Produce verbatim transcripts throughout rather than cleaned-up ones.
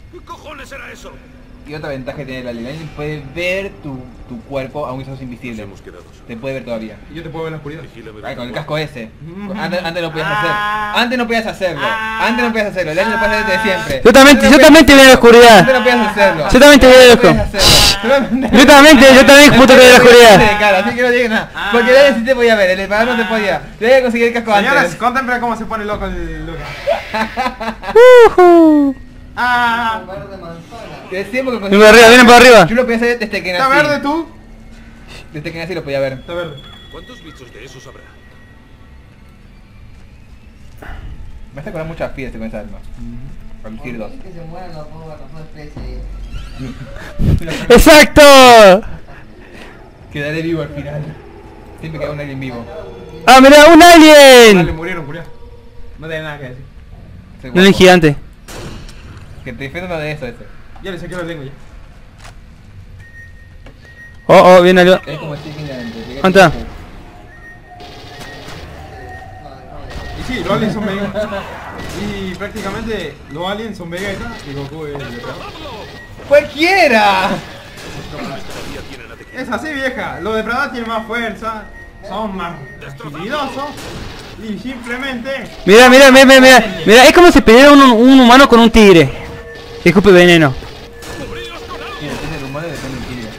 ¿Qué cojones era eso? Y otra ventaja que tiene el alien, el alien puede ver tu, tu cuerpo aunque sos invisible. Nos hemos quedado solos. Te puede ver todavía. Y yo te puedo ver en la oscuridad. Vigílame Ay, con el bien. casco ese. Antes, antes no podías hacer. Antes no podías hacerlo. Antes no podías hacerlo. El alien lo puede hacer desde siempre. Yo también, Antes yo no también te vi en la podías- oscuridad. Antes no podías hacerlo. Yo también te vi en la Antes no oscuridad. podías hacerlo. Solamente- Yo también, yo también justo te vi en la oscuridad. De cara, así que no digas nada. Porque el alien sí te podía ver, el elevador no te podía. Tenía que conseguir el casco Señores, antes. contemplen cómo se pone loco el Lucas. Ujú. Ah, Te decimos que Vienen por arriba, vienen por arriba. Yo lo podía hacer desde que nací. ¿está verde tú? Desde que nací lo podía ver. Está verde. ¿Cuántos bichos de esos habrá? Me hace acordar mucho a Fidel con esa arma. Cualquier dos. Que se mueran los dos, los dos especies. ¡Exacto! Quedaré vivo al final. Siempre queda un alien vivo. ¡Ah, mira, un Dale, alien! murieron, murieron. No tiene nada que decir. Ese Un alien guapo. gigante. Que te defienda de eso, ese. Ya le saqué la lengua ya. Oh, oh, viene algo. Es como el chicken adentro. ¿Dónde está? Y sí, los aliens son Vegeta. Y prácticamente los aliens son Vegeta y Goku es el depredador. ¡Cualquiera! Es así, vieja. Los depredadores tienen más fuerza, son más agilidosos y simplemente... Mira, mira, mira, mira, mira. Mira, es como si peleara un, un humano con un tigre. Que escupe veneno. Mira, depende del humano y depende del tigre.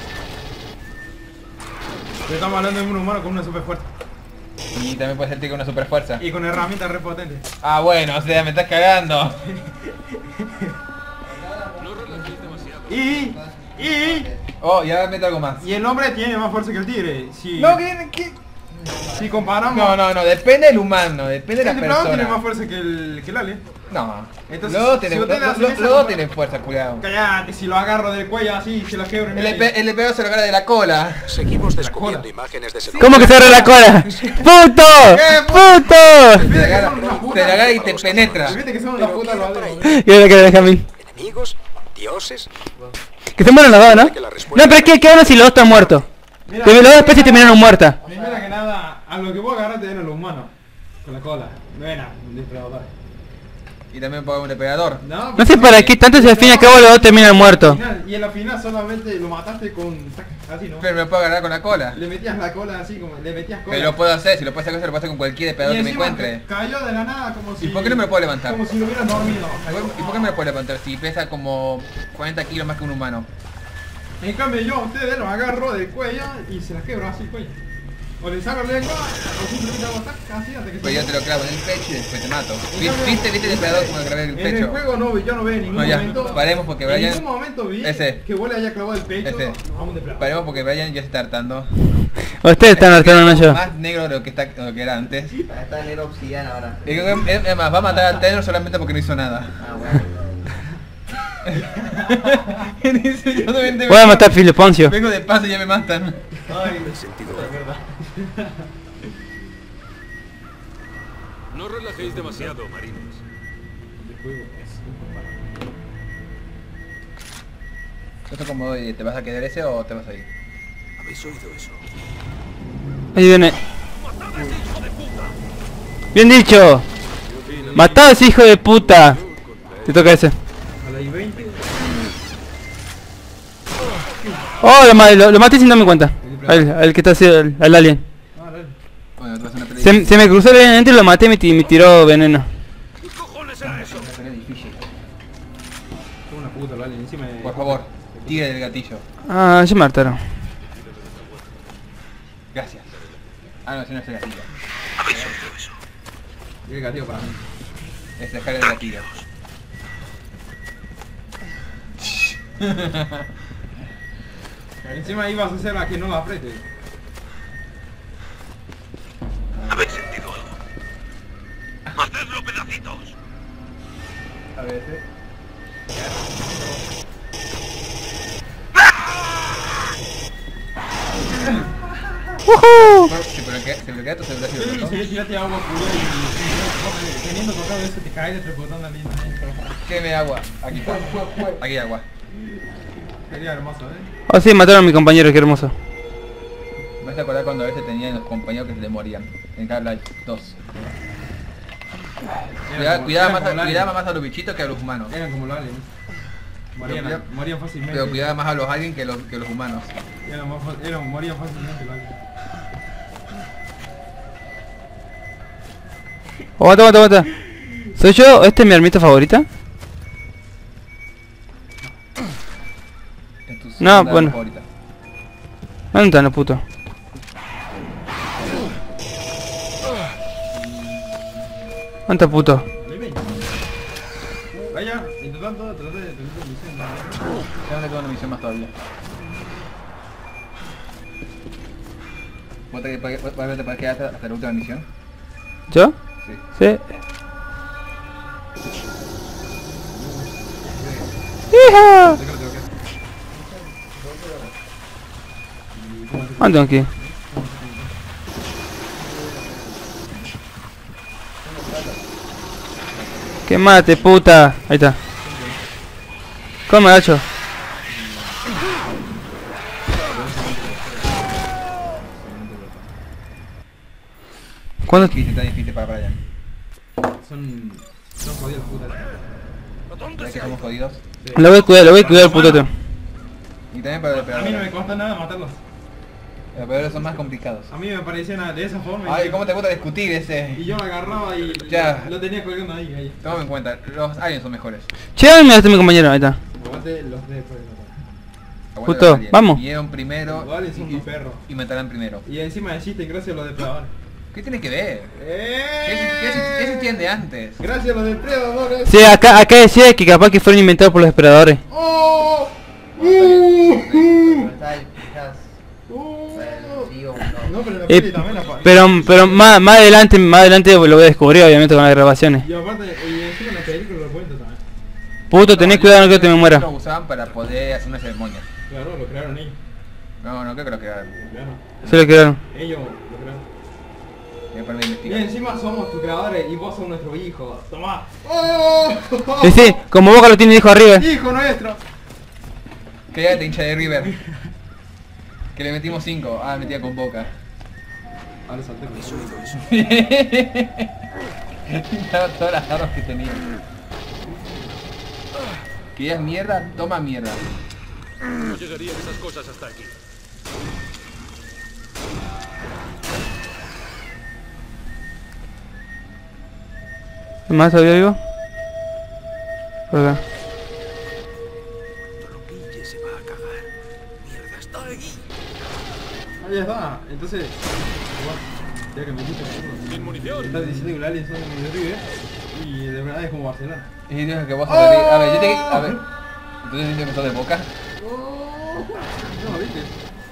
Pero estamos hablando de un humano con una super fuerza Y también puede ser tigre con una super fuerza. y con herramientas re potentes. Ah, bueno, o sea, me estás cagando. Y... Y... Oh, y ahora meto algo más. Y el hombre tiene más fuerza que el tigre. Si, No, que... que... si comparamos... No, no, no, depende del humano, depende de El la depredador tiene más persona. fuerza que el, que el alien. No. Entonces, luego si tiene, ustedes lo- hacen lo- esa luego compara- tienen fuerza, cuidado. Cállate, si lo agarro del cuello así, se lo quebro en El, medio. epe- el epeo se lo agarra de la cola. Seguimos descubriendo imágenes de ese ¿Cómo que se abre la cola? ¡Puto! ¡Puto! Se la agarra, se la agarra y te penetra. Viste que son una puta los por ahí. aliens. Y ahora que Benjamín. ¿Enemigos? ¿Dioses? Que se mueren los dos, ¿no? No, pero es que, ¿qué onda si los dos están muertos? Mira, Que las dos especies terminaron muertas. primero que nada, a lo que vos agarraste vienen los humanos. Con la cola. No era un depredador. Y también puede haber un depredador. No, No sé para qué tanto si al fin y al cabo los dos terminan muertos. Y en la final solamente lo mataste con... así, ¿no? Pero me lo puedo agarrar con la cola. Le metías la cola así como... Le metías cola. Pero lo puedo hacer, si lo puedo hacer, lo puedo hacer con cualquier depredador Y que me encima encuentre. cayó de la nada como si... ¿Y por qué no me lo puedo levantar? Como si lo hubieras dormido. ¿Y por qué me lo puedo levantar si pesa como cuarenta kilos más que un humano? En cambio yo a ustedes los agarro del cuello y se las quebro así el cuello. O le saco la lengua o simplemente hago tac, así hasta que Pues se... yo te lo clavo en el pecho y después te mato. En ¿Viste, cambio- viste, viste el depredador como lo clavé en el En el pecho? juego no, yo no veo en ningún No, ya, momento... paremos porque En Brian... ningún momento vi Ese. que Wally haya clavado el pecho Ese. a un depredador. Paremos porque Brian ya se está hartando. Ustedes están hartando, no yo. Más negro de lo que, está, de lo que era antes. Y Está negro obsidiana ahora. creo que- Es es más, va a matar al Tenor solamente porque no hizo nada. Ah, bueno. Y dice, yo también te Voy a vengo- matar a Filiponcio. Vengo de paso y ya me matan. Ay, El sentido de verdad. No relajéis demasiado, marines. el juego es un ¿Esto como oye, te vas a quedar ese o te vas a ir? ¿Habéis oído eso? Ahí viene. Bien dicho. Matado a ese hijo de puta. Te toca ese. A la I veinte. Oh, lo, ma- lo, lo maté sin darme cuenta. Al, al que está así, al, al alien. Ah, dale. Bueno, te vas a una pelea. Se, se me cruzó el alien adentro y lo maté y me, ti- me tiró veneno. ¿Qué cojones era eso? Una pelea difícil. Tengo una puta, vale, encima de... Por favor, tire del gatillo. Ah, ya me mataron. Gracias. Ah, no, si no es el gatillo. ¿Habéis oído eso? Y el gatillo para mí. Es dejar el gatillo. Encima ibas a hacer la que no la apriete. ¿Habéis sentido algo? ¡Hacedlo pedacitos! A veces. ¡Woohoo! Se bloquea, se bloquea tu celular si Yo lo creo que tocó. si tirate agua pura y... Teniendo tocado eso te caes de trepotón al lindo. Queme agua. Aquí. Aquí hay agua. Sería hermoso, ¿eh? Oh sí, mataron a mi compañero, qué hermoso. Me hace acordar cuando a veces tenían los compañeros que se le morían. En Half-Life dos. Cuidaba, cuidaba, más, a- cuidaba más a los bichitos que a los humanos. Eran como los aliens. Morían, Pero- morían fácilmente. Pero cuidaba más a los aliens que los, que los humanos. Eran más fa- eran- morían fácilmente los aliens. Aguanta, aguanta, aguanta. ¿Soy yo? ¿Esta es mi armita favorita? En tu No, segunda bueno. favorita. ¿Dónde están los putos? ¿Dónde está puto? Vaya, intentando, traté de tener misión. Ya no tengo una misión más todavía. ¿Vos te vas a te quedar hasta, hasta la última misión? ¿Yo? Sí. Sí. ¡Hija! ¿Dónde tengo que ir? ¡Que mate, puta! Ahí está. ¿Cómo me agacho? ¿Cuándo? Difícil, tan difícil para Brian. Son... son jodidos putas. ¿Sabes que somos jodidos? Lo voy a cuidar, lo voy a cuidar, putote. Y también para los A mí no me depredadores. cuesta nada matarlos. Los depredadores son más complicados. A mí me parecían de esa forma. Ay, y- ¿cómo te gusta discutir Y ese? yo lo agarraba y Ya. lo tenía colgando ahí, ahí. Tómame en cuenta, los aliens son mejores. Che, me mi compañero, ahí está. Aguante los de después. Aguanta Puto, los aliens. vamos. Vinieron primero Los aliens son y, unos perros. y matarán primero. Y encima existen gracias a los depredadores. ¿Qué tiene que ver? ¡Eh! ¿Qué se, qué se- qué se entiende antes? Gracias a los depredadores. Sí, acá, acá decía que capaz que fueron inventados por los depredadores. ¡Oh! Pero está ahí, quizás. ¡Uh! Bueno, sí o no. No, pero en la Eh, peli también la pa- Pero, pero más, más adelante, más adelante lo voy a descubrir obviamente con las grabaciones. Y aparte, y encima en la película lo cuento también. Puto, tenés cuidado, no que te me muera. Lo usaban para poder hacer una ceremonia. Claro, lo crearon ellos. No, no creo que lo crearan. Claro. Se lo quedaron. Ellos lo crearon. Ya para Y investigar. encima somos tus creadores y vos sos nuestro hijo. Tomá. ¡Oh! Sí, sí, como Boca lo tiene hijo arriba. ¡Hijo nuestro! Quédate, hincha de River. Que le metimos cinco. Ah, metía con Boca. Ahora salté. ¿Habéis oído eso? Quitaba todas las armas que tenía. ¿Querías mierda? Toma mierda. No llegarían esas cosas hasta aquí. ¿Más todavía vivo? Por acá. No lo pille, se va a cagar. Mierda, está ahí. Ahí está. Entonces, bueno, ya que me dijiste, Sin munición. estás diciendo que el alien son de River y de verdad es como Barcelona. Y dices que vos sos de River. A ver, yo te... A ver. Entonces dices que sos de Boca. No, ¿viste?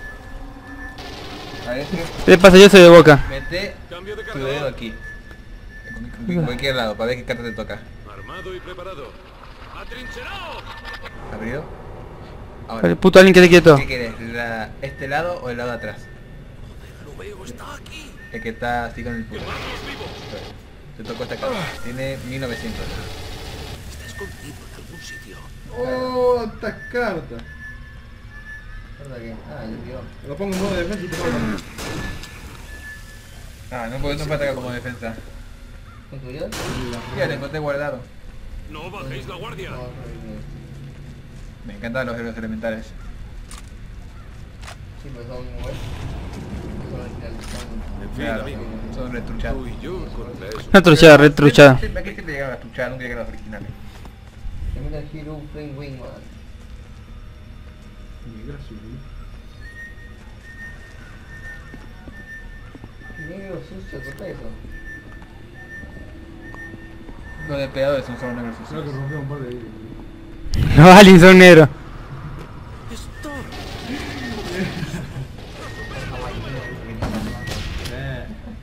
A ver, este, ¿Qué te pasa? Yo soy de Boca. mete Cambio de tu cargador. dedo aquí. En cualquier lado, para ver qué carta te toca. Armado y preparado. ¡Atrincherado! ¿Abrido? El Ahora, puto alguien quede quieto. ¿qué quieres? La- ¿Este lado o el lado de atrás? Lo veo, está aquí. El que está así con el puto. ¡Quemarnos vivos! Te tocó esta carta. Tiene mil novecientos. Está escondido en algún sitio. ¡Oh! ¡Esta carta! ¿Verdad que? Ah, yo vio. Lo pongo en modo de defensa y te pongo. Ah, no puede, no puede atacar como defensa. ¿Con tu vida? Mira, te encontré guardado. No bajéis la guardia. No, no, no. Me encantan los héroes elementales. Sí, pues son muy buenos. Son originales, son- En fin, Claro, amigo. son retruchados. Tú y yo contra eso. Una truchada, red truchada. Siempre aquí siempre llegaban a truchar, nunca llegaron a los originales. The Metal Hero Flame Wing, man. Negro sucio, corta eso. Los depredadores son solo negros Creo que sucios. rompió un par de vidrios. Los aliens son negros. Esto. Eh.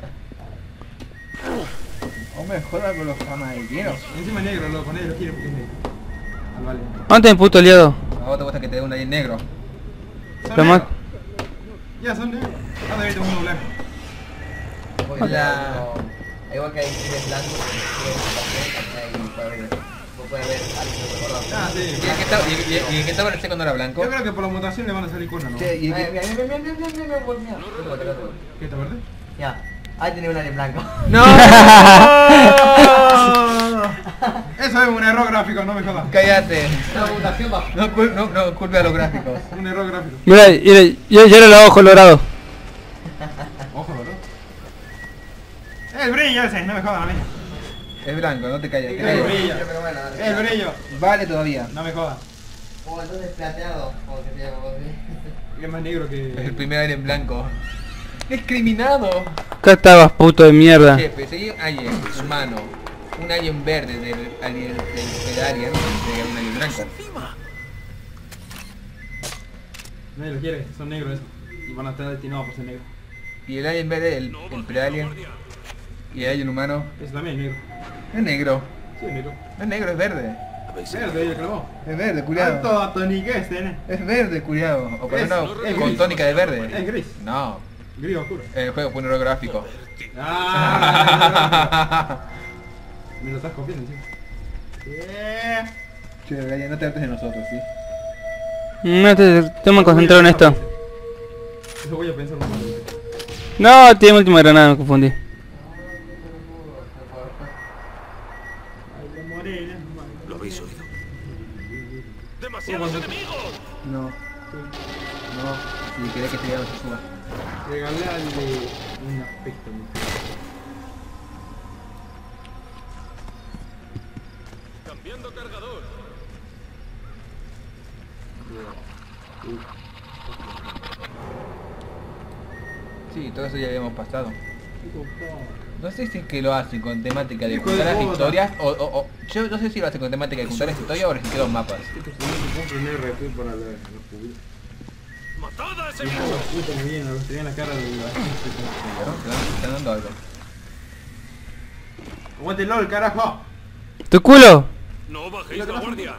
Hombre, joda con los camalleros. Y encima es negro, loco, nadie lo quiere porque es negro. Al vale. ¿Dónde está el puto aliado? A vos te gusta que te dé un alien negro. Son Lo más- negros. Ya, son negros. Ah, debe tener uno blanco. Porque Hola. ya, no- igual que hay tigres blancos, tigres también hay para ver. Vos puedes ver algo recordado. Ah, sí. ¿Y el que estaba, y, y- y el que estaba recién cuando era blanco? Yo creo que por la mutación le van a salir cuernos, ¿no? Che, y el Ay, que... mira, mira, mira, mira, mira, mira, mira, mira. Otro, otro, otro. ¿Qué está verde? Ya, ahí tenés un alien blanco. ¡No! Eso es un error gráfico, no me jodas. Cállate. Una mutación bajo. No, cul- no, no culpe a los gráficos. Un error gráfico. Mira, mira, yo, yo lo ojo colorado. Ojo, ¿verdad? El brillo ese, no me jodas a mí. Es blanco, no te calles. El cállate. brillo. Pero bueno, El brillo. Vale todavía. No me jodas. Oh, entonces plateado. O que te llamo así. Es más negro Es el que... primer alien blanco. Discriminado. Acá estabas, puto de mierda. Jefe, si hay un alien humano, un alien verde del alien del, del alien, sería un alien blanco. Nadie lo quiere, son negros esos. Y van a estar destinados por ser negros. Y el alien verde, el, el pre-alien, y el alien humano, Ese también es negro. es negro. Sí, es negro. No es negro, es verde. Verde, el clavó. Es verde, Alto culiado. a tonique este, ¿eh? Es verde, culiado. O por Es- no, es con gris. tónica de verde. Es gris. No, Gris oscuro. el juego fue un error gráfico. Ah, me lo estás copiando encima. Yeah. Che, Gaya, no te hartes de nosotros, ¿sí? No te, te me concentrado en esto. Eso voy a pensar un momento. No, tiene última granada, me confundí. Ay, la morena. ¿Lo habéis oído? ¡Demasiados enemigos! No. No. Si querés que te llame, se suba. Regalarle un aspecto. Cambiando cargador. Sí, todo eso ya habíamos pasado. No sé si es que lo hacen con temática de Hijo contar de las puta. historias o, o, o... Yo no sé si lo hacen con temática de contar las historias o reciclar los mapas. Esto se me compra un R P para los jubilados. ¡Matad a ese Hijo bicho! de puta, me viene, tenía en la cara de la gente. Claro, te dan- te están dando algo. Aguante LOL, carajo. ¿Tu culo? ¡No bajéis la guardia!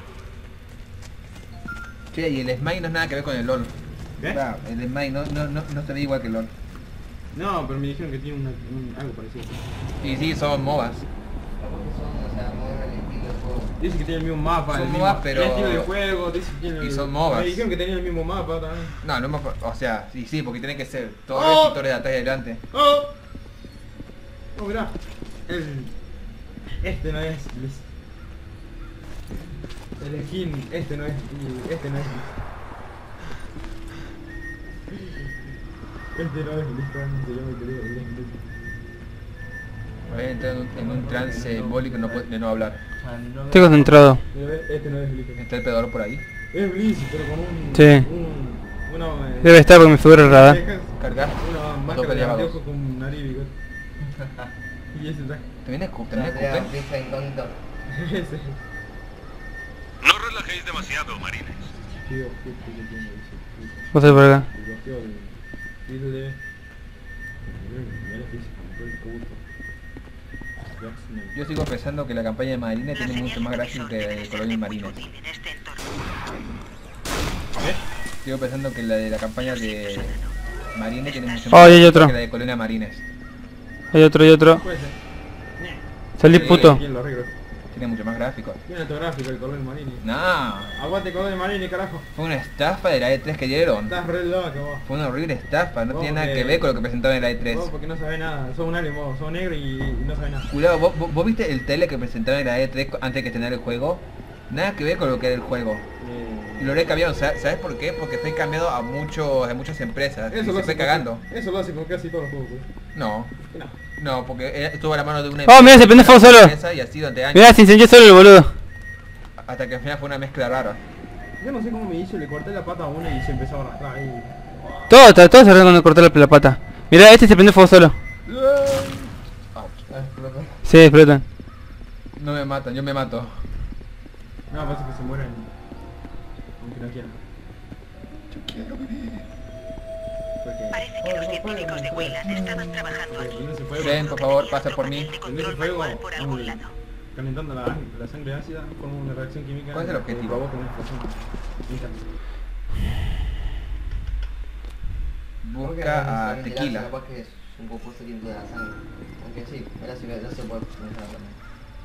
Che, y el Smite no es nada que ver con el LOL. ¿Qué? Claro, el Smite no, no, no, no se ve igual que el LOL. No, pero me dijeron que tiene una, un, algo parecido. Y sí, son MOBAs. O sea, mover el estilo de juego. Dice que tiene el mismo mapa, Son el MOBAs, mismo pero- el estilo de juego, dice que tiene Y el- son MOBAs. Me dijeron que tenía el mismo mapa también. No, no me acuerdo. O sea, sí, sí, porque tiene que ser todos Oh. los sectores de atrás y adelante. ¡Oh! Oh, mirá. El... Este no es Luis. El skin, este no es. Y este no es Luis. Este no es Luis, realmente yo me quería ir en Luis. Voy a entrar en un, en un trance embólico no puede- de no hablar. Estoy concentrado. Pero ve, este no es Luis. ¿Está el pedador por ahí? Es Bliss, pero con un... Sí. Un... Una... eh, Debe estar porque me figura el radar. cejas, Cargar. Una máscara de peleaba dos. anteojos con nariz y bigote. Y ese traje. ¿También es cu- también es Platea, Cooper? vista incógnito. Ese. No relajéis demasiado, marines. Tío, justo que tiene ese. Vos por acá. El bloqueo de... Dice de... Mira lo que dice, control puto. Jackson. Yo sigo pensando que la campaña de Marines tiene mucho más gracia que la de Colonia Marines. Sigo pensando que la de la campaña de Marines tiene mucho Oh, más y hay gracia otro. que la de Colonia Marines. Hay otro, hay otro. Puede ser. Salí Sí. puto. ¿Quién lo arregló? Tiene mucho más gráficos. Tiene autográfico el color Marini. No, Aguante color Marini, carajo. fue una estafa de la E tres que dieron. Estás re loco vos. Fue una horrible estafa, no Vos tiene nada porque- que ver con lo que presentaron en la E tres. Vos porque no sabés nada. Sos un alien vos. Sos negro y, y no sabés nada. Cuidado, ¿vos, vos, vos viste el tele que presentaron en la E tres antes de que estrenara el juego? Nada que ver con lo que era el juego. Eh, Y lo he cambiado, ¿sabes sabes por qué? Porque fue cambiado a muchos, a muchas empresas y Eso se lo fue hace con- cagando. Eso lo hace con casi todos los juegos, güey. No, No. no, porque era- estuvo a la mano de una Oh, mira, se prende fuego solo. empresa y así durante años. Mirá, se incendió solo el boludo. Hasta que al final fue una mezcla rara. Yo no sé cómo me hizo, le corté la pata a uno y se empezó a arrastrar ahí. Todo, todo, todo se arregla cuando corté la, la pata. Mirá, este se prende fuego solo. Ah, explotó. Sí, explotan. No me matan, yo me mato. No, parece que se mueren. Aunque no quieran. Porque... Parece que los científicos de Weyland estaban trabajando porque aquí. prende ese fuego, Ven, por favor, pasa por mí. De prende ese control fuego, manual por algún mm, lado. calentando la, la sangre ácida con una reacción química. ¿Cuál es el que objetivo? provoca una explosión instantánea. Busca a Tequila. Capaz que es un compuesto químico de la sangre. Aunque sí, ahora sí no se puede funcionar también.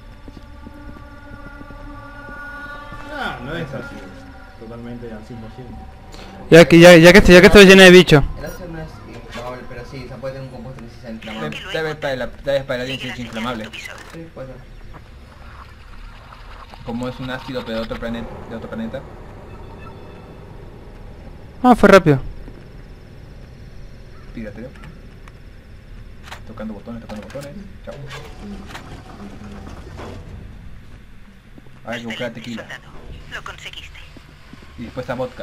Ah, no es así. Totalmente al cien por ciento. Ya que, ya, ya que, ya que estoy lleno de bicho. El ácido no es inflamable, pero sí, se puede tener un compuesto que sí sea Tal inflamable. vez tal vez para la, tal vez para la audiencia es inflamable. Sí, puede ser. como es un ácido pero de otro planeta, de otro planeta. Ah, fue rápido. Pídatelo. Tocando botones, tocando botones. Chao. Hay que buscar tequila. Soldado. Lo conseguiste. Y después a vodka.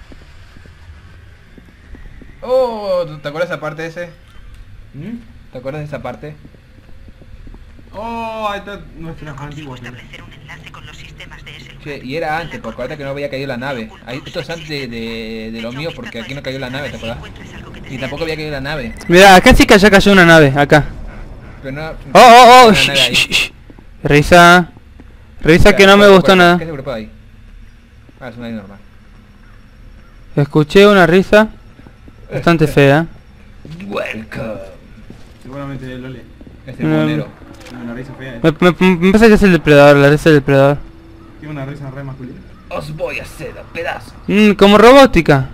Oh, ¿te acuerdas de esa parte ese? ¿Mm? ¿Te acuerdas de esa parte? Oh, ahí está nuestra No consigo antigua. establecer un enlace con los sistemas de ese lugar. Che, y era antes, porque ahorita que no había caído la nave. Ahí, esto es antes de, de, de lo mío, porque aquí no cayó la nave, ¿te acuerdas? Y tampoco había caído la nave. Mira, acá sí que ya cayó una nave, acá. Pero no... Oh, oh, oh, una shh, nave ahí. shh, shh. Revisa. Revisa que no me gustó nada. ¿Qué se preocupa ahí? Ah, es una nave normal. Escuché una risa bastante fea. Welcome. Seguramente el Lole. Es el Mm. monero. Tiene una risa fea. Me, me, me parece que es el depredador, la risa del depredador. Tiene una risa re masculina. Os voy a hacer a pedazos. Mm, como robótica.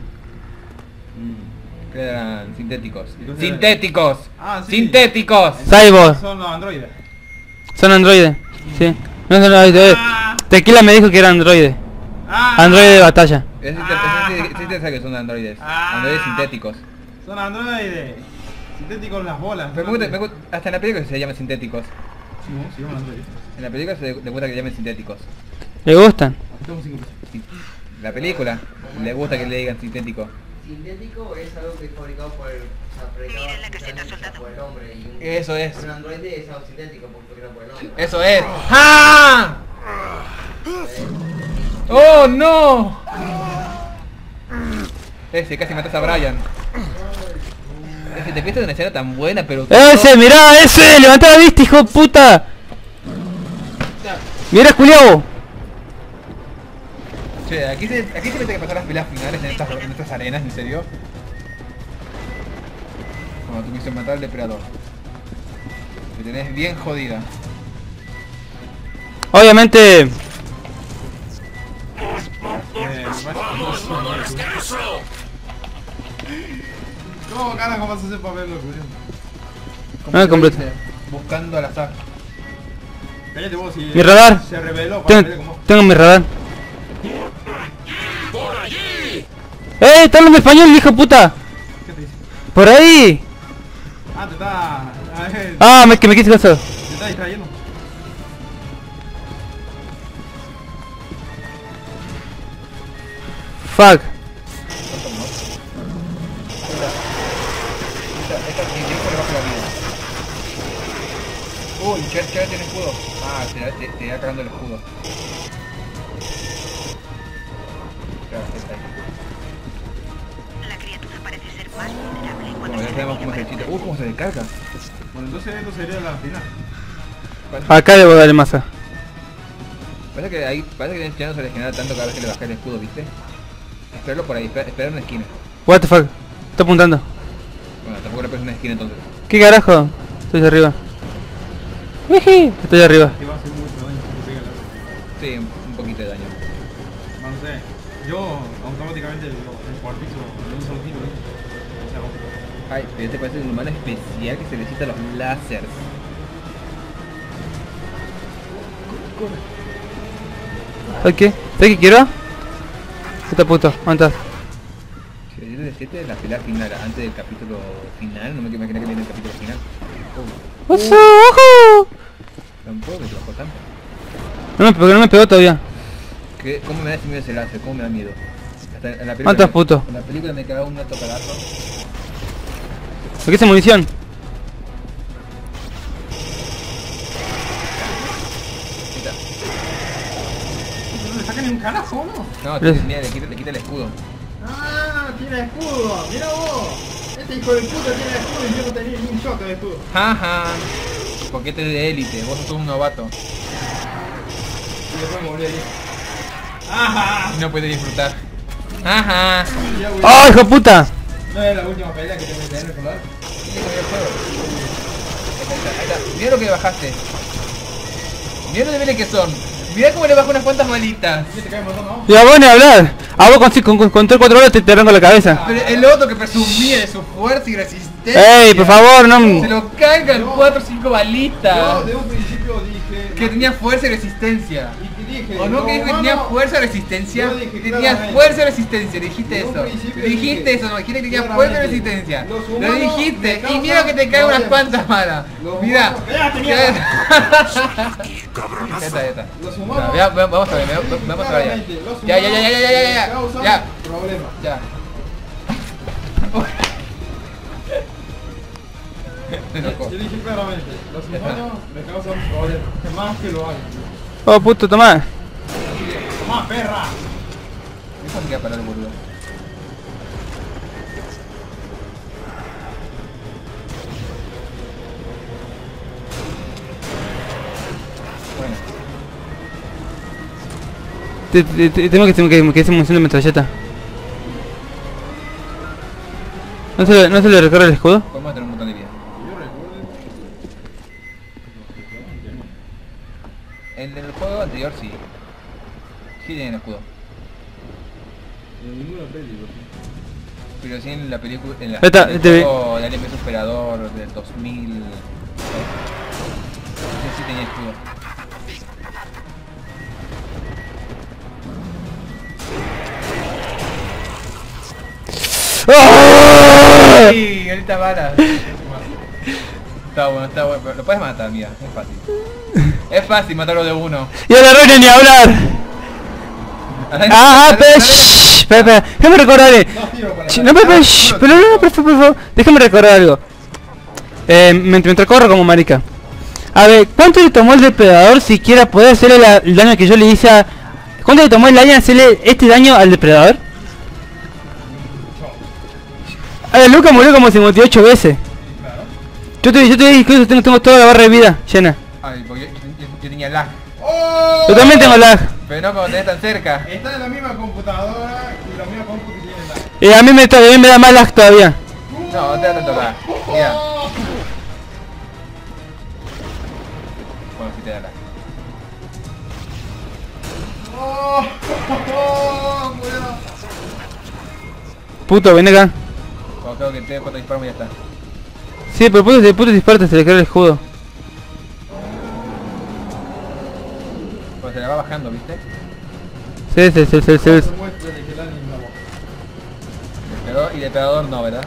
Que eran sintéticos. Entonces- ¡Sintéticos! Ah, sí. ¡Sintéticos! Cyborg. Son los androides. Son androides. Sí. No son androides. Ah. Tequila me dijo que era androide. Ah, Androide de batalla. Es Ah. interesante que son androides. Ah. Androides sintéticos. Son androides. Sintéticos las bolas. Pero me gusta- me gusta- hasta en la película se llaman sintéticos. Sí, vos, sí, vos, androides. En la película se le gusta que le llamen sintéticos. ¿Le gustan? Aquí estamos cinco pesos. Sí. La película le gusta que le digan sintético. Sintético es algo que es fabricado por el, o sea, fabricado Mira en la caseta, artificialmente soldado. por el hombre y un, Eso es. un androide es algo sintético porque fabricado por el hombre. Eso es. ¡Ah! ¡Oh, no! Ese, casi matas a Brian. Ese, te piensas de una escena tan buena, pero... ¡Ese, mirá, ese! ¡Levanta la vista, hijo de puta! ¡Mira, culiao! Che, aquí se, aquí se me tiene que pasar las peleas finales en estas, en estas arenas, ¿en serio? Como tu misión matar al depredador. Te tenés bien jodida. Obviamente... Eh, me parece- ¿Cómo carajo vas a hacer para verlo, Julián? Como Ah, se completo. dice, buscando al azar. Cállate vos si Mi radar. se reveló para Tengo, pelear con vos. tengo mi radar. ¡Eh! ¡Está hablando español, hijo de puta! ¿Qué te dice? ¡Por ahí! Ah, te está... ah, eh, Ah, me, que me quise eso. te está distrayendo. Fuck. Esta, esta, mi hijo le baja la vida. Uy, ¿qué, qué tiene escudo? Ah, te, te, te irá cagando el escudo. Claro, está ahí. La criatura parece ser más vulnerable cuando Bueno, ya se sabemos cómo se revive. chita. Uh, cómo se descarga. Bueno, entonces esto sería la final. Acá debo darle masa. Parece que ahí, parece que ya no se le genera tanto cada vez que le baja el escudo, ¿viste? Esperarlo por ahí, espera, espera en una esquina. What the fuck. Está apuntando. Bueno, tampoco le pones una esquina entonces. ¿Qué carajo? Estoy arriba. Wiji. Estoy arriba. Que va a hacer mucho daño si te pega la... Sí, un, un poquito de daño. No sé. Yo automáticamente lo descuartizo de un solo tiro. ¿eh? O sea, vos- Ay, pero este parece un humano especial que se necesita los láseres. ¿Sabes qué? ¿Sabes qué quiero? Puta puto, ¿dónde estás? Si le dices siete, la pelea final, antes del capítulo final, no me quiero imaginar que viene el capítulo final. Oh, ¡Oso, ojo! tampoco me trajo tanto. No me, porque no me pegó todavía. ¿Qué? ¿Cómo me da ese miedo ese láser? ¿Cómo me da miedo? Hasta en la película ¿Cuántos me- putos? En la película me cagaba un tocadazo. ¿Por qué es munición? Quita. No le sacan ni un carajo, ¿no? No, Les- te- mira, le quita, le quita el escudo. Ah, tiene escudo. Mira vos. Este hijo de puta tiene escudo y yo no tenía ni un shot de escudo. Jaja. Porque este es de élite, vos sos un novato. Y después me volví ahí. Ajá. No puedes disfrutar. Ajá. Ya, güey. ¡Oh, hijo de puta! No es la última pelea que te metes en el color. Sí, le cambió el juego. Ahí está, ahí está. Mira lo que le bajaste. Mira lo de niveles que son. Mira cómo le bajo unas cuantas malitas. ¿Qué te cae matando a vos? Y a vos ni hablar. A vos con, con, con, con tres cuatro horas te, te arranco la cabeza. Pero el otro que presumía de su fuerza y resistencia. ¡Ey, por favor, Se no! lo cargan No. cuatro o cinco Yo balitas. de un principio dije... Que tenía fuerza y resistencia. Y dije. ¿O no los que dijo que humanos- tenía fuerza o resistencia? Yo dije Tenías claramente. fuerza o resistencia, dijiste En un eso. principio Dijiste dije eso, no dijiste que tenías claramente, fuerza o resistencia. los Lo humanos dijiste me y causan mira que te caen unas problemas. cuantas malas. Los Mira. humanos- ¡Cállate, Ya mierda! está, ya está. Los Ya, humanos. vea- vea- Vamos a ver, vea- vamos a ver ya. Claramente, los Ya, ya, ya, ya, ya, ya, ya, humanos ya, causan ya. problemas. Ya. Te loco. Yo dije claramente, los humanos me causan problemas. Que más que lo hagan. Oh, puto, toma. ¡Más perra! Eso me queda parar el boludo. Bueno, Te- te- te- Tengo que tengo que que hacer munición de metralleta. ¿No se, le- ¿No se le recarga el escudo? podemos tener un montón de vida. Yo recuerdo. El del juego anterior sí. Sí tiene el escudo. En ninguna peli, Pero sí en la película. En la, Está, en el te vi. juego de Alien versus Predator del dos mil. Ese sí tenía escudo. ¡Ah! Sí, ahorita bala. Está bueno, está bueno. Pero lo puedes matar, mira, es fácil. Es fácil matarlo de uno. Y a la reina ni hablar. Ah, pero shh, espera, espera, déjame recordar. eh. No tiro para Sh, la No, pero, pero, shh, pero no, no, por favor, por favor, déjame recordar algo. Eh, mientras, mientras corro como marica. A ver, ¿cuánto le tomó el depredador siquiera poder hacerle la- el daño que yo le hice a... ¿Cuánto le tomó el alien hacerle este daño al depredador? A ver, Luca murió como cincuenta y ocho veces. Yo te, yo te dije que tengo, tengo toda la barra de vida llena. Ay, porque yo, yo- yo tenía lag. ¡Oh! Yo también tengo lag. Pero no cuando tenés tan cerca. Está en la misma computadora y la misma compu que tiene la. Y a mí me, todavía me da más lag todavía. No, no te da tanto lag. Mira. Bueno, sí te da lag. ¡Oh! ¡Oh! Cuidado. Puto, ven acá. Cuando creo que te cuando disparamos ya está. Sí, pero puto, de puto disparte se le cae el escudo. Cuando se la va bajando, ¿viste? Sí, sí, sí, sí, sí. Demuéstrale que el alien la boca. Depredador y depredador no, ¿verdad?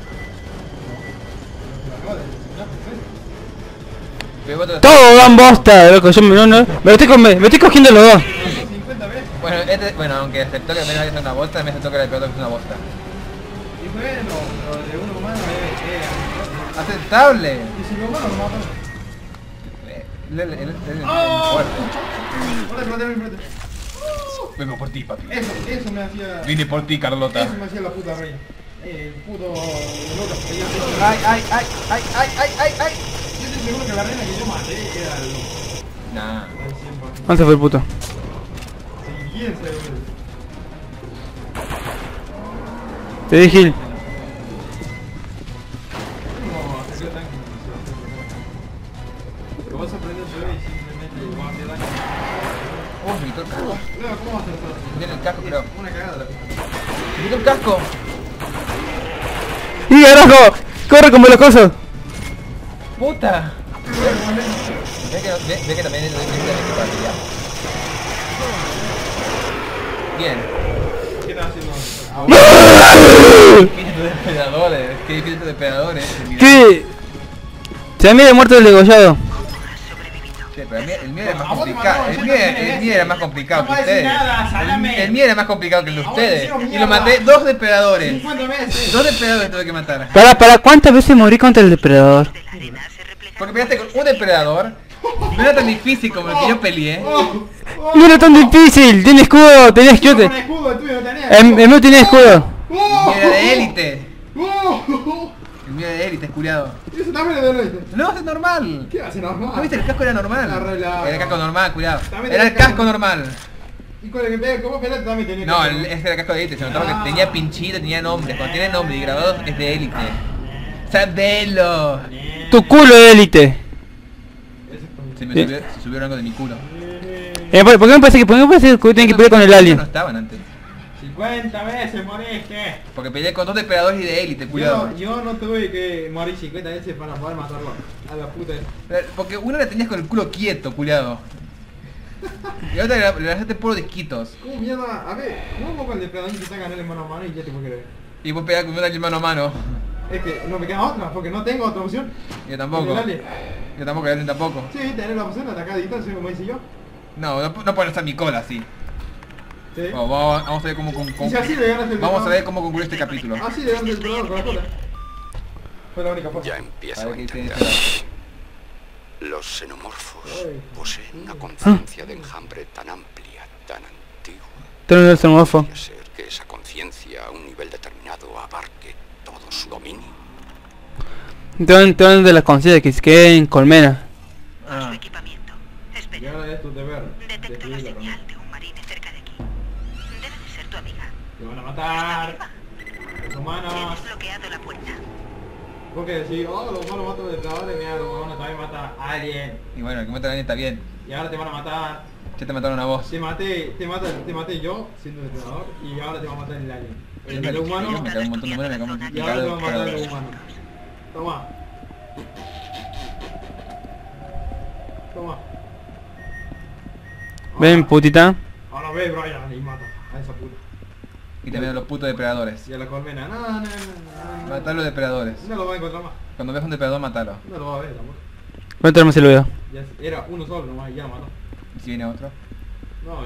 Lo acabo de enseñar, perfecto. Pero vos te- Todo dan bosta, loco. Yo me, no, no, me, lo estoy, co- me, me estoy cogiendo los dos. cincuenta veces. Bueno, este, bueno, aunque aceptó que me es una bosta, también aceptó que el depredador es una bosta. Y bueno, lo de un humano es. es- ¡Aceptable! Y si lo humano lo matan. Eh, Él él- él- él es ¡Oh! fuerte. Hola, exploté, me exploté. Vengo por ti, papi. Eso, eso me hacía. Vine por ti, Carlota. Eso me hacía la puta reina. Eh, el puto loco. que yo estoy- Ay, ay, ay, ay, ay, ay, ay, ay. Yo estoy seguro que la reina que yo maté era el loco. Nah. Al cien por ciento. ¿Dónde fue el puto? Sí, bien seguro. Te dije Gil. No, hacer el tanque no se va a hacer daño. Lo vas a aprender yo y simplemente vas a hacer daño. Oh, me quitó el casco. Luego, ¿cómo vas a hacer todo? Tiene el casco, creo. Una cagada la puta. Me quitó el casco. ¡Y carajo! ¡Corre como los cosos! ¡Puta! Ve que, ve, ve que también es de partida. Bien. ¿Qué estás haciendo? Qué difícil de depredadores. Qué difícil de depredadores. mira. ¿Qué? Se ha de muerto el degollado. Sí, pero el mío, el mío era más A vos te complicado. mataron El mío, ochenta el veces. mío era más complicado No que puedes decir ustedes. nada, El, salame. el mío era más complicado que el de A vos te ustedes. hicieron Y mierda. lo maté dos depredadores. cincuenta veces. Dos depredadores tuve que matar. Para, para, ¿cuántas veces morí contra el depredador? De la arena se refleja. Porque peleaste con un depredador. No era tan difícil como el que yo peleé. Oh, oh, No era tan difícil, tiene escudo, tenía yo escudo. con escudo, el tuyo no tenía. El, el mío tiene escudo. El Oh, mío era de élite. oh, El mío era de élite, escuriado. Eso también es de élite. No, es normal. ¿Qué hace normal? ¿No viste? El casco era normal. La regla- Era el casco normal, cuidado. También Era el tenía casco- casco normal. Y con el que pega, ¿cómo peleaste también tenía? No, casco? el- ese era el casco de élite. Se notaba Ah. que tenía pinchito, tenía nombres. Cuando tiene nombre y grabados es de élite. ¡Sabelo! Tu culo de élite. Ese es con- Se me Sí. subió, se subió el rango de mi culo. Eh, ¿por, por qué me parece que, por qué me parece que tiene que pelear con el No alien? estaban antes. cincuenta veces moriste. Porque peleé con dos depredadores y de élite, Yo, cuidado. no- yo no tuve que morir cincuenta veces para poder matarlo. A la puta. Porque uno la tenías con el culo quieto, culiado. Y ahora le, le lanzaste puro disquitos. ¿Cómo mierda? A ver, ¿cómo con el depredador intenta ganarle mano a mano y ya te puedo creer? Y vos pegás con una mano a mano. Es que no me queda otra, porque no tengo otra opción. Yo tampoco. El alien. Yo tampoco, yo tampoco. Sí, tener la opción de atacar a distancia como hice yo. No, no, no puedo lanzar mi cola así. Sí. Vamos, vamos, vamos a ver cómo con, Y si así le ganas el vamos a depredador. ver cómo concluye este capítulo. Así le ganas el depredador con la cola. Fue la única forma. Ya A empiezo ver a qué dice entender. esto. Los xenomorfos Ay. poseen una conciencia de enjambre tan amplia, tan antigua. Tengo el xenomorfo. Puede ser que esa conciencia a un nivel determinado abarque todo su dominio. Tengo tengo de la conciencia que se quede en colmena. A su Ah. equipamiento. Y Espera. ahora es tu deber. Detecto la destruirla, ¿no? señal de un marine cerca de aquí. Debe de ser tu amiga. Te van a ¿Está matar. viva? Los He humanos. desbloqueado la puerta. Porque decir, oh, los humanos matan a los depredadores, mira, los humanos también matan a alguien. Y bueno, el que mata a alguien está bien. Y ahora te van a matar. Ya te mataron a vos. Te maté, te maté, te maté yo siendo depredador y ahora te va a matar el alien. El, Yo el me- humano yo me cago un montón de muerte, me cago en y ahora te va a matar el picado. humano. Toma. Toma. Ven, Ahora- putita. Ahora ve Brian y mata a esa puta. Y también a los putos depredadores. Y a la colmena. No, no, no, no, no. Matar a los depredadores. No lo va a encontrar más. Cuando ves un depredador, matalo. No lo va a ver tampoco. Voy a traerme el video. Ya es- era uno solo nomás y ya lo mató. Y si viene otro. No, eh.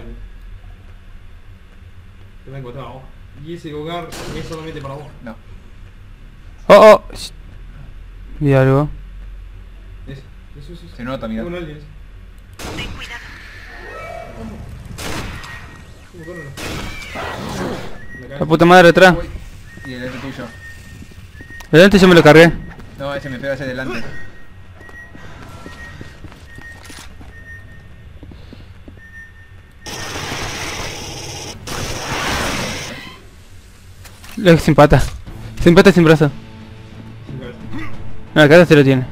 Te va a encontrar a vos. Y ese lugar es solamente para vos. No. Oh, oh. Shh. Vi algo. Eso, eso, eso. eso. Se nota, mira. Un alien. Ten cuidado. ¿Cómo con uno? La La cabeza. puta madre atrás. Uy. Y el este tuyo. Delante yo me lo cargué. No, ese me pega hacia adelante. Lo que sin pata. Sin pata y sin brazo. Sin cabeza. No, la cara se lo tiene.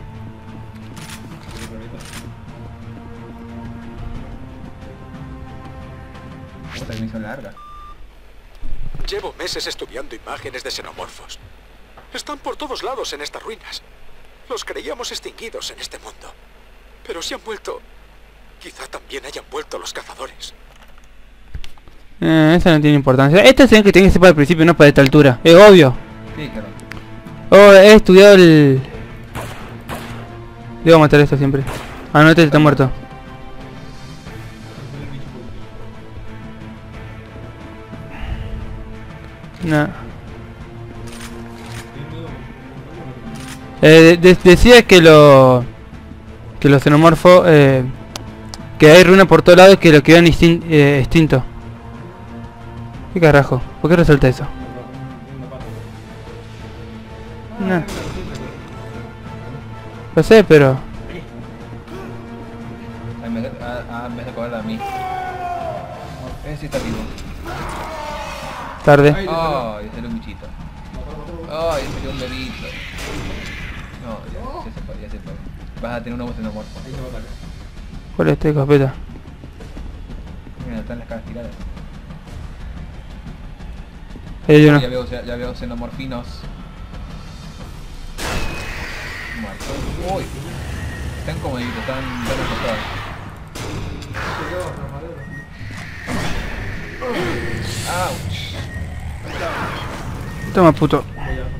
Esta misión larga. Llevo meses estudiando imágenes de xenomorfos. Están por todos lados en estas ruinas. Los creíamos extinguidos en este mundo. Pero si han vuelto, quizá también hayan vuelto los cazadores. Eh, eso no tiene importancia. Esta es que tiene que ser para el principio, no para esta altura. Es obvio. Sí, claro. Oh, he estudiado el... Debo matar esto siempre. Ah, no, este está muerto. No. Eh, de- decía que lo... Que los xenomorfos... Eh, que hay ruinas por todos lados que lo quedan extin eh, extinto. ¿Qué carajo? ¿Por qué resalta eso? No. Lo sé, pero... En vez de, a, a, en vez de cogerla a mí. Ese sí está vivo. Tarde. Ay, Oh, y salió un bichito. Oh, y salió un bebito. No, ya, ya se fue, ya se fue. Vas a tener un nuevo xenomorfo. Ahí se va a atacar. ¿Cuál es esta escopeta? Mira, están las caras tiradas. Ahí hay uno. Ya veo, ya, ya veo xenomorfinos. Muertos. Uy. Están comoditos, están tan acostados. Se quedó otra madera. Ouch. Toma, puto. Ahí ya.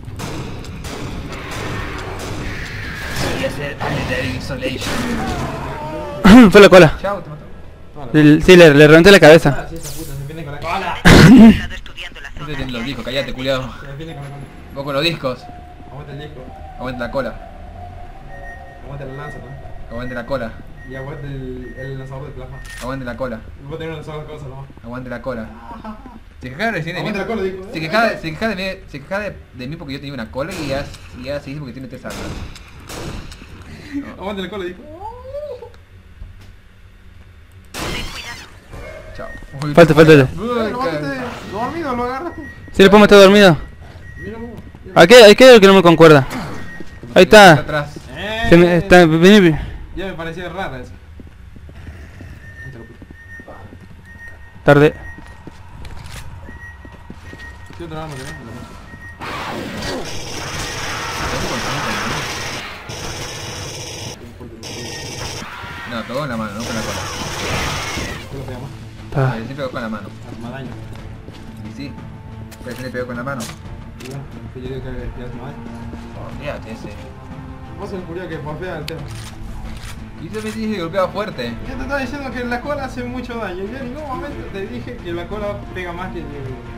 Debería ser Planetary Isolation. Fue la cola. Chao, te mató. El- sí, le, le reventé la cabeza. Ah, sí, esa puta se viene con la cola. He estado estudiando la zona. Este tiene los de discos, área callate, culiado. Se viene con la cola. Vos con los discos. Aguanta el disco. Aguanta la cola. Aguanta la lanza, ¿no? Aguante la cola. Y aguanta el, el lanzador de plasma. Aguante la cola. Vos tenés que lanzar las cosas, ¿no? Aguante la cola. Se quejaba recién de mí. Aguante la cola, dijo. Se quejaba, se quejaba de mí, se quejaba de, de mí porque yo tenía una cola y ya, y ya se dice porque tiene tres armas. Aguanta la cola, dijo. Ten cuidado. Chao. Uy, Falta, falta. Uy, Eh, cabrón. lo mataste dormido, lo agarraste. ¿Sí le podemos estar dormido? Mira vos. Aquí, aquí hay algo que no me concuerda. Ahí está. Atrás. Eh, Se me, está, vení, Ya me parecía rara eso. Ahí te lo puse. tarde. Estoy otra arma, ¿no? No, pegó con la mano, no con la cola. ¿Qué lo pega más? Ah. Sí pegó con la mano. Hace más daño. Y sí. Pero se le pegó con la mano. Y bueno, que yo digo que le hace más daño. Oh, fíjate ese. Vos el curioso que porfea el tema. Y se me dice que golpeaba fuerte. Yo te estaba diciendo que la cola hace mucho daño. Yo en ningún momento te dije que la cola pega más que el...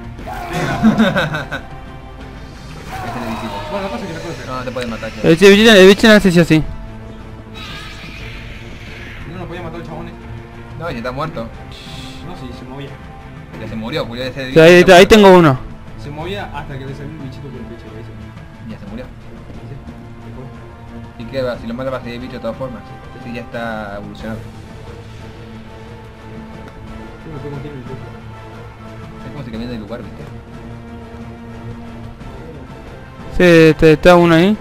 Pega. Ese le dijimos. Bueno, la cosa es que la cola pega. No, te pueden matar. El Que... bicho, el bicho no hace así así. No nos podía matar el chabón. No, ya está muerto. No, sí, se movía. Ya se murió, Julio. Ese Sí, ahí, ahí tengo uno. Se movía hasta que le salió un bichito por el pecho. ¿Ves? Ya se murió. ¿Sí? ¿Y qué va? Si lo mata va a seguir bicho de todas formas. Ese ya está evolucionado. Yo no sé cómo tiene el pecho. Es como si cambian de lugar, ¿viste? Sí, te, está uno ahí.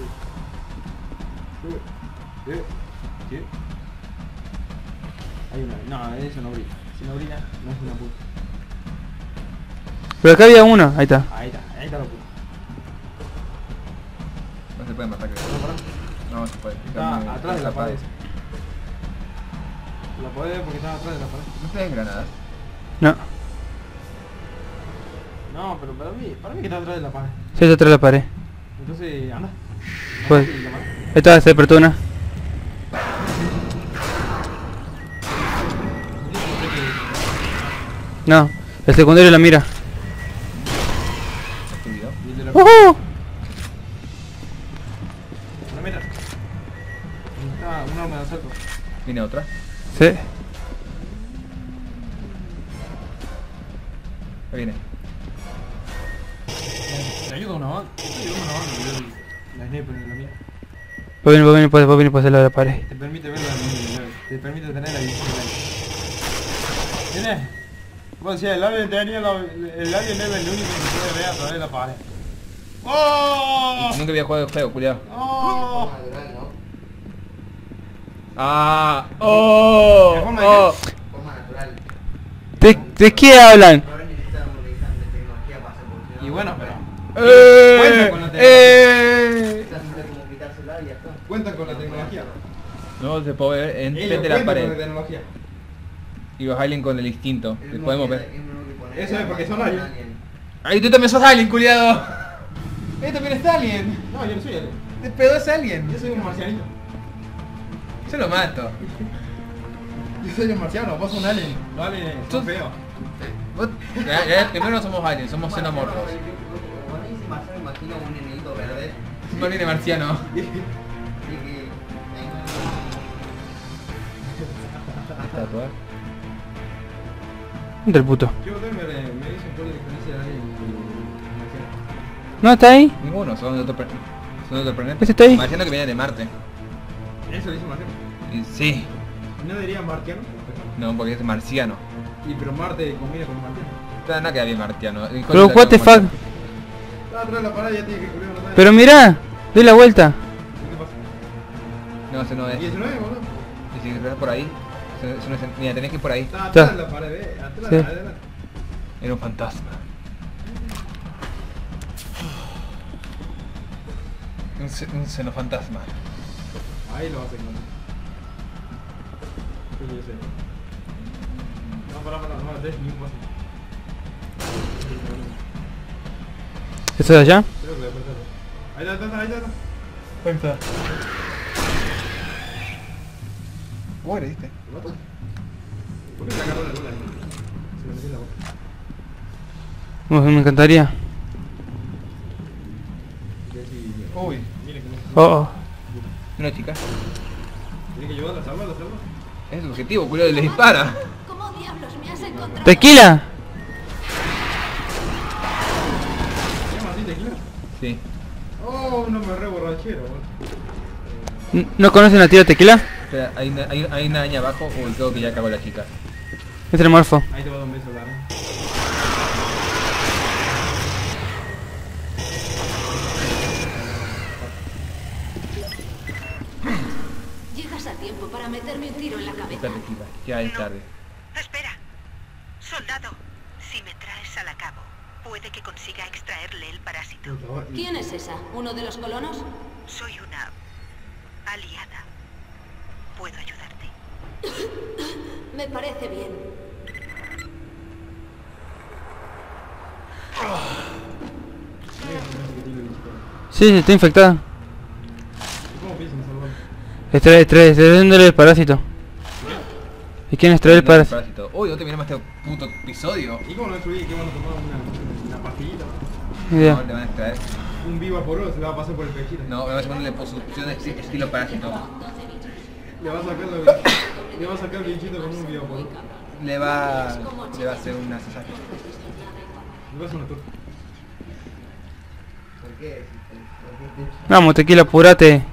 ¿Eh? ¿Qué? Hay una... No, eso no brilla. Si no brilla, no es una puta. Pero acá había uno, ahí está. Ahí está, ahí está la puta. No se puede matar, creo. ¿No, pará? No, no se puede. Está muy- atrás de la tapado. pared. La pared porque está atrás de la pared. ¿No tenés granadas? No, No, pero para mí, para mí que está atrás de la pared. sí, está atrás de la pared. Entonces, anda. Pues, Andate y la mata. ahí está, se despertó una. No, el secundario la mira. Subido. Y el de la ¡Woohoo! No, mira. Está un arma de asalto. Viene otra. Sí. Ahí viene. Te ayuda una banda. Te ayuda una banda. y yo el- La sniper en la mía. Vos venís, vos venís, vos venís por ese lado de la pared. Te permite ver la te permite tener la visión del alien. ¿Tienes? Vos decías, el alien tenía la, el alien es el único que puede ver a través de la pared. ¡Oh! Nunca había jugado el juego, culiao. ¡Oh! Natural, ¿no? Ah, oh, ¿De forma oh. Forma natural. ¿De, de qué hablan? Ahora necesitamos revisar de tecnología para hacer evolucionar. Y bueno, pero... Eh, Cuenta con la eh. Está simple como quitársela y ya está. Cuentan con la tecnología. No se puede ver en Ellos frente de la cuentan con la pared. tecnología. Y los aliens con el instinto. Es Que lo podemos que- ver. es lo que poner Eso es porque son con alien. Ay, tú también sos alien, culiado. Este también es alien. No, yo no soy alien. Te pedo es alien. Yo soy un marcianito. Yo lo mato. Yo soy un marciano, vos sos un alien. Los aliens son Tú- feos. Vos- ya- ya, primero no somos aliens, somos xenomorfos. Bueno, y si más me imagino un enemiguito verde No viene marciano. y que... Estatua. Del puto. Yo me, me dicen cuál es la diferencia de alien y marciano. ¿No está ahí? Ninguno, son de otro, pre- son de otro planeta. ¿Ese está ahí? Marciano que viene de Marte. Eso dice marciano. Y sí, No diría marciano. no, porque es marciano. Y pero Marte combina con marciano. Nada, nada queda bien marciano. El Pero coño what the queda fuck. marciano. Está atrás de la pared, ya tiene que cubrir una talla. Pero mira, doy la vuelta. ¿Qué pasa? No, ese no es. diecinueve, boludo. Y si vas por ahí, ese- ese no es- mira, tenés que ir por ahí. Está atrás Ya. de la pared, ve. Atrás, Sí. adelante. Era un fantasma. Un, ce- un xenofantasma. Ahí lo vas a encontrar. Sí, yo sé. No, pará, pará, no me des ni un paso. ¿Eso de allá? Creo que voy a apretar. Ahí está, ahí está, ahí está. Ahí está. ¿Cómo le diste? ¿Por qué te agarró la cola ahí? Se lo metí en la boca. Uf, me encantaría. Y así, Uy, mire que no. Oh, oh. una chica. Tiene que ayudarla, salvarla, salvarla. Es el objetivo, culiado, le dispara. ¿Cómo diablos me has encontrado? ¡Tequila! ¿Se llama así tequila? Sí. Oh, no me re borrachero, boludo. N- ¿No conocen a tía Tequila? Espera, hay una, hay, hay una araña abajo o creo que ya cagó la chica. Es el morfo. Ahí te va a dar un beso, Lara. Llegas a tiempo para meterme un tiro en la cabeza. Espérate, chica, ya es tarde. Espera. Soldado, si me traes a la cabo, puede que consiga extraerle el parásito. ¿Quién es esa? ¿Uno de los colonos? Soy una aliada. Puedo ayudarte. Me parece bien. Sí, sí, está infectada. ¿Cómo piensan salvar? Extrae, extrae, extrayéndole el parásito. ¿Y quién extrae el parásito? Parásito. Uy, no terminamos este puto episodio. ¿Y cómo lo destruí? ¿Qué van a tomar una, una pastillita? Ni idea. No, le van a extraer. Un viva por oro se le va a pasar por el pechito. No, me vas a ponerle posición de esti- estilo parásito. Le va a sacar lo, le va a sacar el bichito con un viva por oro. Le va, le va a hacer una cesárea. Le va a hacer una torta. ¿Por qué? ¿Por qué? Vamos, tequila, apurate.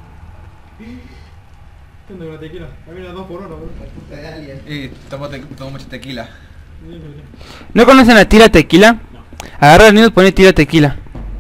¿Qué onda con la tequila? A mí era dos por oro, bro. Puta de alien. Y tomó, te tomó mucho tequila. ¿No conocen a Tira Tequila? Agarra el nido y pone Tira Tequila.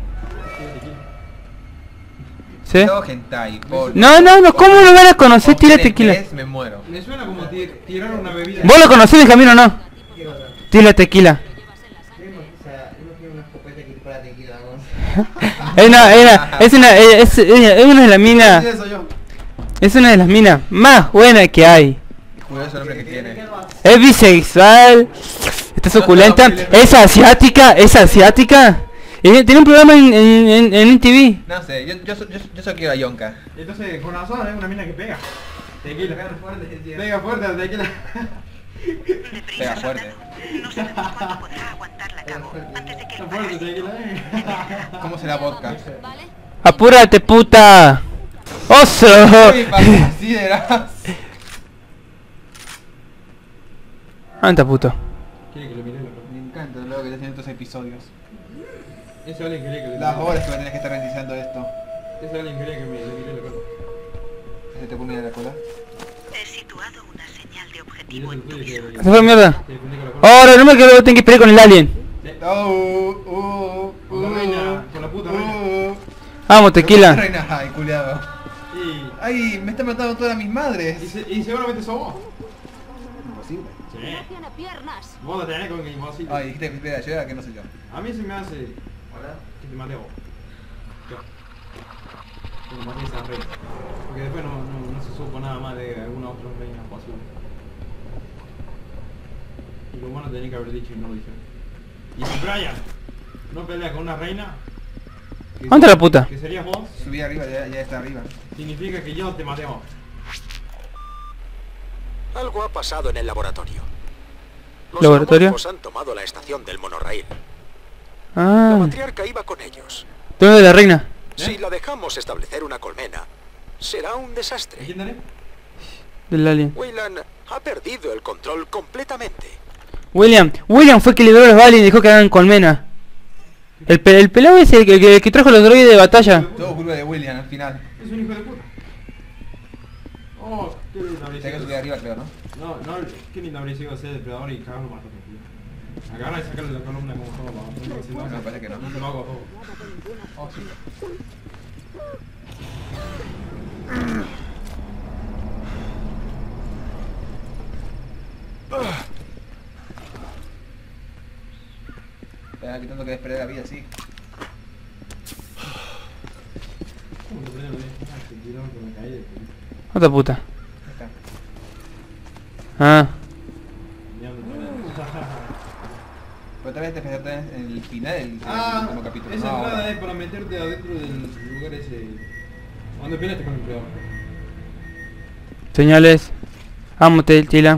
¿Sí? Todo hentai, por... No, no, no, ¿cómo lo van a conocer Tira Tequila? Me muero. Me suena como tir- tirar una bebida. ¿Vos lo conocés en camino o no? ¿Qué cosa? Tira Tequila. Tenemos, o sea, uno tiene una escopeta que dispara tequila, vamos. Es una, es una, es una, es, es una de las minas, Eso yo. es una de las minas más buenas que hay. Curioso el nombre que tiene. Es bisexual, está suculenta, es asiática, es asiática. Y tiene un programa en, en, en, en M T V. No sé, yo, yo, yo, yo solo quiero a Yonka. Entonces, con razón es una mina que pega. Tequila. Pegan fuerte, tío. Pega fuerte la tequila. Deprisa, Pega soldado. fuerte. No sabemos cuánto podrá aguantar la cabo antes de que el Está fuerte parásito... tequila, eh. ¿Cómo será vodka? ¿Vale? Apúrate, puta. ¡Oso! Uy, consideras. Anda, puto. Quiere que lo mire la cara. Me encanta lo que te hacen estos episodios. Ese alguien quería que le Las horas que me tenés que estar realizando esto. Ese alguien quería que me le mire la cara. ¿Se te pone a la cola? He situado una señal de Y objetivo eso en tu tuyo que... visor. Se fue mierda. que le prendí con la cola. Ahora, no me quedo, tengo que pelear con el alien. Oh, oh, Con la reina, con la puta reina. oh. Vamos, tequila. Reina, ay, culiado. Y... Ay, me están matando todas mis madres. Y, se, y seguramente sos vos. Imposible. Sí. Tiene piernas. Vos la tenés con que imposible. Ay, dijiste que espera, yo era que no soy yo. A mí se me hace Hola. que te maté a vos. Yo. Cuando maté a esa reina. Porque después no, no, no se supo nada más de alguna otra reina posible. Y lo bueno tenía que haber dicho y no lo dijeron. Y si Brian no pelea con una reina, que, ¿Dónde la puta? que serías vos, Subí arriba, ya, ya está arriba. significa que yo te maté a vos. Algo ha pasado en el laboratorio. Los ¿Laboratorio? xenomorfos han tomado la estación del monorraíl. La Ah, matriarca iba con ellos. ¿dónde la reina? Si la dejamos establecer una colmena, será un desastre. ¿Quién tenés? Del alien. Weyland ha perdido el control completamente. William, William fue el que liberó a los aliens y dejó que hagan colmena. El, pe el pelado es el que, el que, el que trajo los droides de batalla. Todo culpa de William al final. Es un hijo de puta. Oh, qué linda habría Hay que sido. subir arriba, creo, ¿no? No, no, qué linda habría sido ser depredador y cagarlo más rápido. Agarra y sacarle la columna como todo para abajo. Si no, No, me parece que no. se lo hago a todo. Oh, sí. Espera, que tanto que esperar la vida, sí. ¿Cómo te prendieron bien? Ah, se tiraron que me caí de culo. Otra puta. Ahí está. Ah. Mirando otra vez. Pero tal vez te esperaste en el final del del Ah, último capítulo. esa No, entrada ahora. es para meterte adentro del lugar ese. Cuando peleaste con el predador. Señales. Vamos, Tila.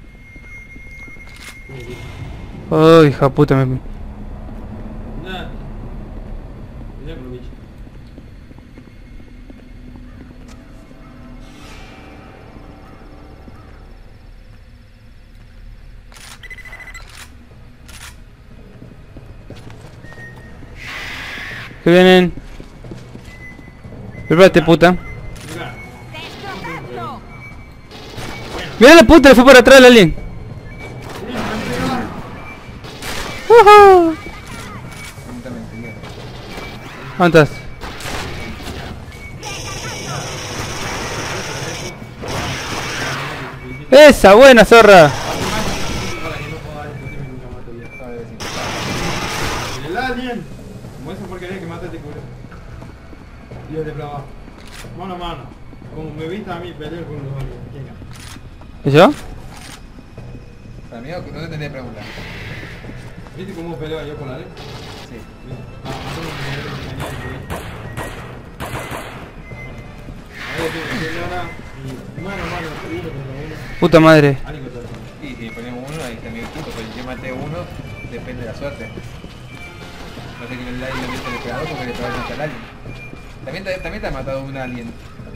Oh, hija puta, me... Nada. Mirá con los bichos. Que vienen. Prepárate, puta. Mirá. Mira la puta, le fue para atrás el alien. Ujú. Lentamente, mierda. ¿Dónde estás? Esa buena zorra. Para que no pueda discutirme nunca más todavía. A ver, sí. El alien. Como esa porquería que mata este culo. Dios de brava. Mano a mano. Como me viste a mí pelear con los aliens. ¿Quién gana? ¿Yo? Para mí no te tendría que preguntar. ¿Viste cómo peleo yo con la ley? Sí. Ah, hacemos un nivel de ahí tengo que hacer ahora y mano a mano, uno contra uno. Puta madre. Ánico contra uno. Y si ponemos uno, ahí también punto, pues yo maté uno, depende de la suerte. No sé que el alien lo hubiese despegado porque le pegó contra el alien. También te, también te ha matado un alien.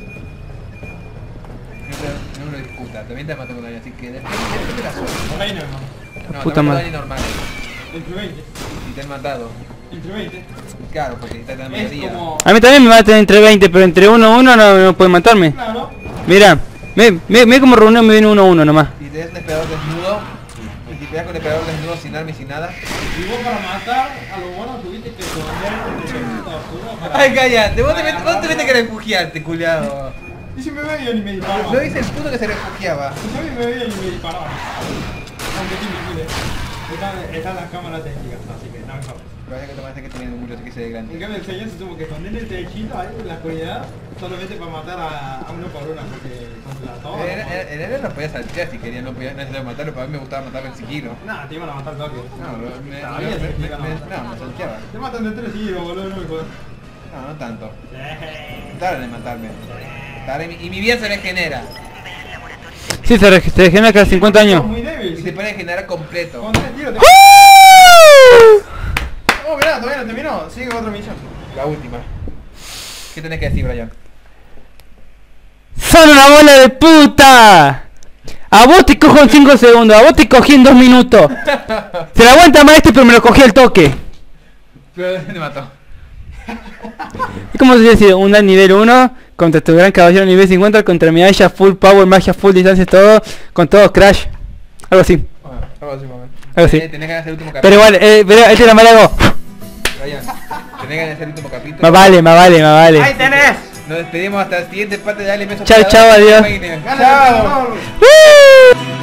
No, te- no me lo disputa, también te ha matado un alien, así que depende, depende de la suerte. Por ahí no, hermano. No, Puta te han matado madre. alien normales. Entre veinte. Y te han matado. Entre veinte. Claro, porque está tan Es mediodía. como... A mí también me matan entre veinte, pero entre uno uno no, no puede matarme. Claro. Mira, mira, mira como reunión me viene uno uno nomás. Si te das un despedador desnudo, y si pegas con el despedador desnudo sin arma y sin nada. Y vos para matar a los buenos tuviste que esconderte de esta basura para... Ay, cállate, vos te, met- vos te metes que refugiarte, culiado. Y si me veía ni me disparaba. No dice el puto que se refugiaba. Si a mí me veía ni me disparaba. Aunque sí me mire. Están, están las cámaras técnicas, así que no me importa. Vaya que tomaste que teniendo mucho, así que se ve En grande. cambio el señor se tuvo que esconder el techito ahí en la oscuridad solamente para matar a, a uno por uno porque contra todo. En en él no podía saltear si quería, no podía necesitar matarlo, para mí me gustaba matarlo en sigilo. Nada, te iban a matar toque. No, me, me, Sabía me, que te me, iban a me- matar. no, me salteaba. Te matan de tres giros, boludo, no me jodas. No, no tanto. Tardan en matarme. Tardan en- y mi vida se regenera. Ve al laboratorio de Sí, se, re- se regenera cada cincuenta años. Muy débil. Y se pone a regenerar completo. Con tres tiros te... Oh, mirá, todavía no terminó. Sigue otra misión. La última. ¿Qué tenés que decir, Brian? ¡Son una bola de puta! A vos te cojo en cinco segundos, a vos te cogí en dos minutos. Se la aguanta más este, pero me lo cogí al toque. Pero me mató. Es como si decir, un al nivel uno contra tu gran caballero nivel cincuenta contra mi Aisha full power, magia full distancia, todo, con todo crash. Algo así, Bueno, algo así, mamá. algo así. Tenés que hacer el último Pero capítulo. igual, eh, pero este era mal hago. Brian, tenés que hacer el último capítulo. Más vale, más vale, más vale. ¡Ahí tenés! Nos despedimos hasta la siguiente parte de Dale Besos Chao, Pegadores. chao, adiós. Chao. ¡Gánale, ¡Woo!